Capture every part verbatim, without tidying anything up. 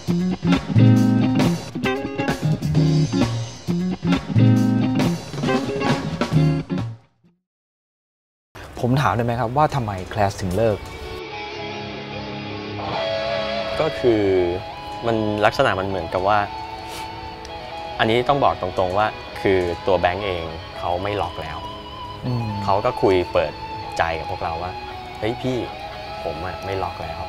ผมถามได้ไหมครับว่าทำไมแคลสถึงเลิกก็คือมันลักษณะมันเหมือนกับว่าอันนี้ต้องบอกตรงๆว่าคือตัวแบงก์เองเขาไม่ล็อกแล้วเขาก็คุยเปิดใจกับพวกเราว่าเฮ้ยพี่ผมอะไม่ล็อกแล้ว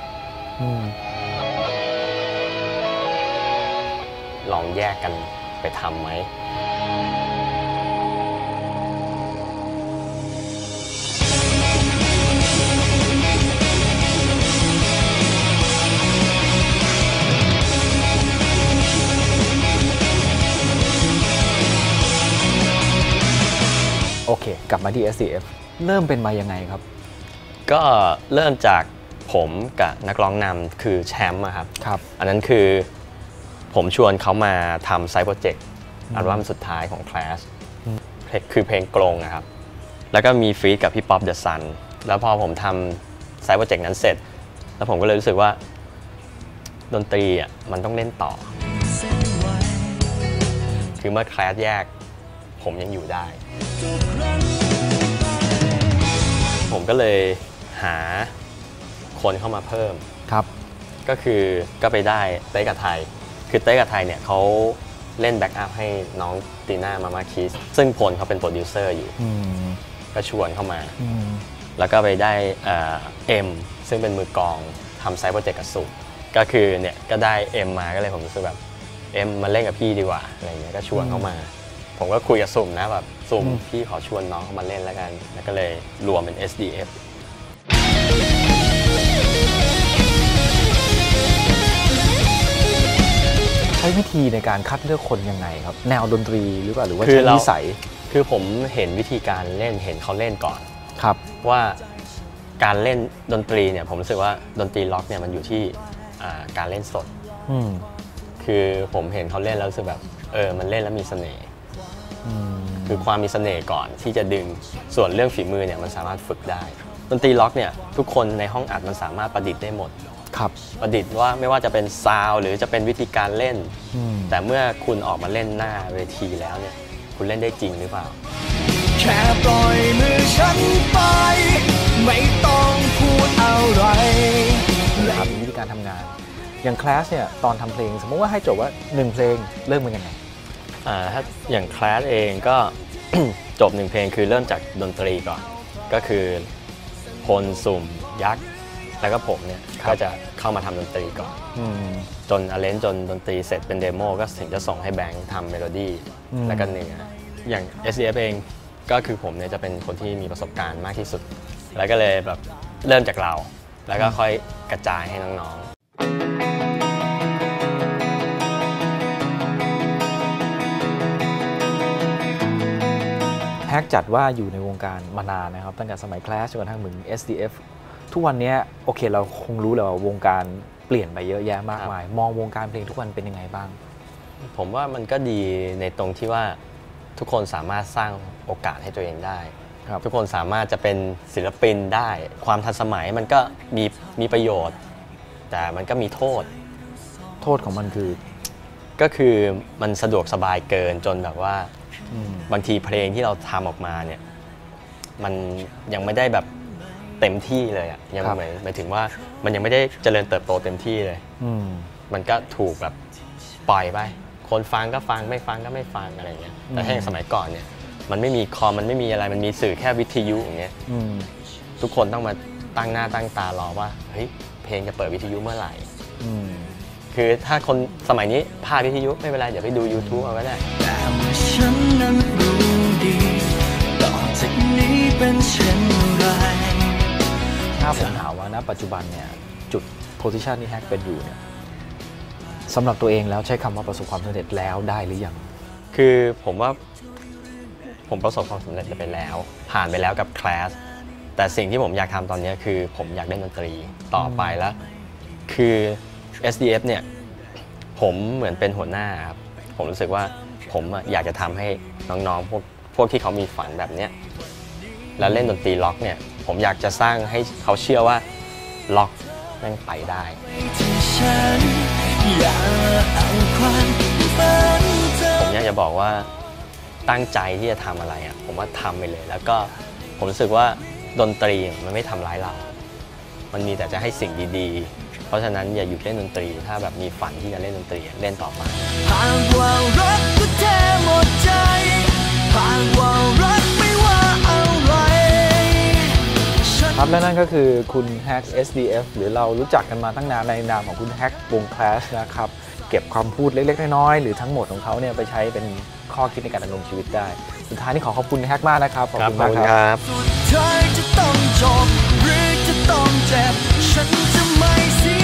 ลองแยกกันไปทำไหมโอเคกลับมาที่ เอส ดี เอฟ เริ่มเป็นมายังไงครับก็เริ่มจากผมกับนักร้องนำคือแชมป์ครับครับอันนั้นคือผมชวนเขามาทำไซด์โปรเจกต์อัลบั้มสุดท้ายของ Clash คือเพลงกลงนะครับแล้วก็มีฟีดกับพี่ป๊อปเดอะซันแล้วพอผมทำไซด์โปรเจกต์นั้นเสร็จแล้วผมก็เลยรู้สึกว่าดนตรีอ่ะมันต้องเล่นต่อคือเมื่อ Clash แยกผมยังอยู่ได้ผมก็เลยหาคนเข้ามาเพิ่มครับก็คือก็ไปได้เต้กับไทยคือเต้กับไทยเนี่ยเขาเล่นแบ็กอัพให้น้องตีน่ามามาคิสซึ่งพลเขาเป็นโปรดิวเซอร์อยู่ก็ชวนเข้ามาแล้วก็ไปได้เอ็มซึ่งเป็นมือกลองทำไซด์โปรเจกต์กับสุก็คือเนี่ยก็ได้เอ็มมาก็เลยผมรู้สึกแบบเอ็มมาเล่นกับพี่ดีกว่าอะไรเงี้ยก็ชวนเข้ามาผมก็คุยกับสุ่มนะแบบสุ่มพี่ขอชวนน้องเข้ามาเล่นแล้วกันแล้วก็เลยรวมเป็น เอส ดี เอฟใช้วิธีในการคัดเลือกคนยังไงครับแนวดนตรีหรือเปล่าหรือว่าใช้นิสัยคือผมเห็นวิธีการเล่นเห็นเขาเล่นก่อนครับว่าการเล่นดนตรีเนี่ยผมรู้สึกว่าดนตรีล็อกเนี่ยมันอยู่ที่การเล่นสดคือผมเห็นเขาเล่นแล้วรู้สึกแบบเออมันเล่นแล้วมีเสน่ห์คือความมีเสน่ห์ก่อนที่จะดึงส่วนเรื่องฝีมือเนี่ยมันสามารถฝึกได้ดนตรีล็อกเนี่ยทุกคนในห้องอัดมันสามารถประดิษฐ์ได้หมดครับประดิษฐ์ว่าไม่ว่าจะเป็นซาวด์หรือจะเป็นวิธีการเล่นแต่เมื่อคุณออกมาเล่นหน้าเวทีแล้วเนี่ยคุณเล่นได้จริงหรือเปล่าแค่ปล่อยมือฉันไปไม่ต้องพูดอะไรนะครับวิธีการทำงานอย่างคลาสเนี่ยตอนทำเพลงสมมติว่าให้โจทย์ว่าหนึ่งเพลงเริ่มมันยังไงอ่าถ้าอย่างคลาสเองก็ จบหนึ่งเพลงคือเริ่มจากดนตรีก่อนก็คือพลสุ่มยักษ์แล้วก็ผมเนี่ยก็จะเข้ามาทำดนตรีก่อนจนอาเลนจนดนตรีเสร็จเป็นเดโมก็ถึงจะส่งให้แบงค์ทำเมโลดี้แล้วก็เนื้ออย่าง เอส ดี เอฟ เองก็คือผมเนี่ยจะเป็นคนที่มีประสบการณ์มากที่สุดแล้วก็เลยแบบเริ่มจากเราแล้วก็ค่อยกระจายให้น้องๆแฮกจัดว่าอยู่ในวงการมานานนะครับตั้งแต่สมัย Clash จนกระทั่งถึง เอส ดี เอฟ ทุกวันนี้โอเคเราคงรู้แล้วว่าวงการเปลี่ยนไปเยอะแยะมากมายมองวงการเพลงทุกวันเป็นยังไงบ้างผมว่ามันก็ดีในตรงที่ว่าทุกคนสามารถสร้างโอกาสให้ตัวเองได้ทุกคนสามารถจะเป็นศิลปินได้ความทันสมัยมันก็มีมีประโยชน์แต่มันก็มีโทษโทษของมันคือก็คือมันสะดวกสบายเกินจนแบบว่าบางทีเพลงที่เราทำออกมาเนี่ยมันยังไม่ได้แบบเต็มที่เลยอ่ะยังหมายหมายถึงว่ามันยังไม่ได้เจริญเติบโตเต็มที่เลยมันก็ถูกแบบปล่อยไปคนฟังก็ฟังไม่ฟังก็ไม่ฟังอะไรเงี้ยแต่ถ้าอย่างสมัยก่อนเนี่ยมันไม่มีคอมมันไม่มีอะไรมันมีสื่อแค่วิทยุอย่างเงี้ยทุกคนต้องมาตั้งหน้าตั้งตารอว่าเฮ้ยเพลงจะเปิดวิทยุเมื่อไหร่คือถ้าคนสมัยนี้พลาดวิทยุไม่เป็นไรเดี๋ยวไปดู YouTube เอาก็ได้แต่ฉันนั้นรู้ดีต่อจากนี้เป็นเช่นไรถ้าผมถามว่าณปัจจุบันเนี่ยจุดโพสิชันที่แฮกเป็นอยู่เนี่ยสำหรับตัวเองแล้วใช้คำว่าประสบความสำเร็จแล้วได้หรือยังคือผมว่าผมประสบความสำเร็จไปแล้วผ่านไปแล้วกับคลาสแต่สิ่งที่ผมอยากทำตอนนี้คือผมอยากเล่นดนตรีต่อไปแล้วคือ เอส ดี เอฟ เนี่ยผมเหมือนเป็นหัวหน้าครับผมรู้สึกว่าผมอยากจะทำให้น้องๆพวกพวกที่เขามีฝันแบบนี้แล้วเล่นดนตรีล็อกเนี่ยผมอยากจะสร้างให้เขาเชื่อว่าล็อกแม่งไปได้อยากผมอยากจะบอกว่าตั้งใจที่จะทำอะไรอ่ะผมว่าทำไปเลย แล้วก็ผมรู้สึกว่าดนตรีมันไม่ทำร้ายเรา มันมีแต่จะให้สิ่งดีๆเพราะฉะนั้นอย่าหยุดเล่นดนตรีถ้าแบบมีฝันที่จะเล่นดนตรีเล่นต่อไปหากว่ารักก็แท้หมดใจหากว่ารักไม่ว่าอะไรครับและนั่นก็คือคุณแฮก เอส ดี เอฟ หรือเรารู้จักกันมาตั้งนานในนามของคุณแฮกวง Clash นะครับเก็บความพูดเล็กๆน้อยๆหรือทั้งหมดของเขาเนี่ยไปใช้เป็นข้อคิดในการดำรงชีวิตได้สุดท้ายนี้ขอขอบคุณแฮกมากนะครับขอบคุณมากครับสุดท้ายจะต้องจบหรือจะต้องเจ็บฉันจะไม่เสีย